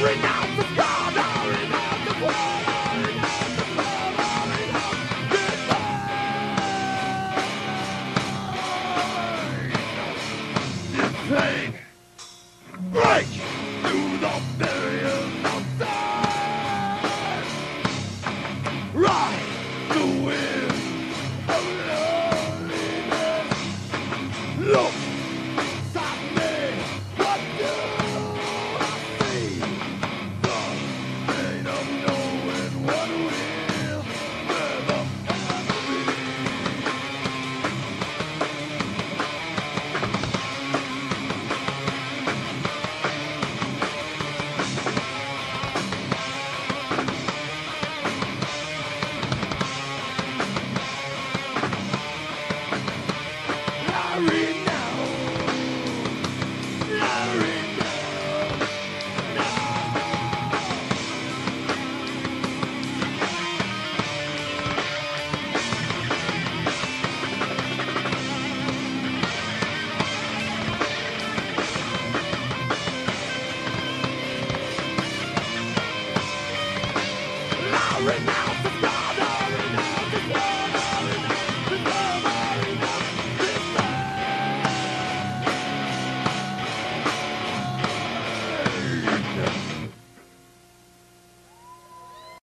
renounce the God, I renounce the world, I renounce the love, I renounce this pain. Break through the barriers of time. Ride the wind of loneliness. Look inside me, what do I see? The pain of knowing what will never ever be. I renounce, I renounce, no. I renounce the